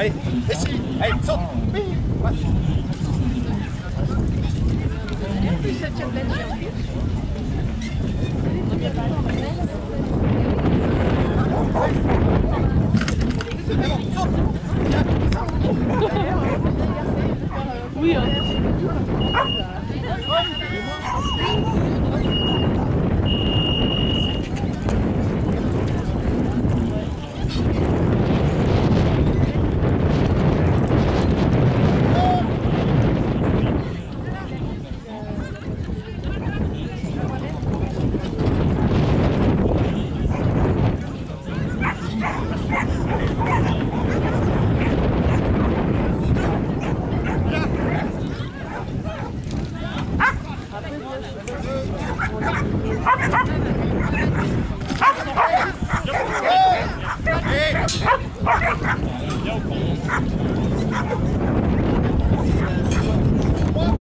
Allez, ici. Allez, saute. Ouais. Plus ça tient de la oui, hein. Hey!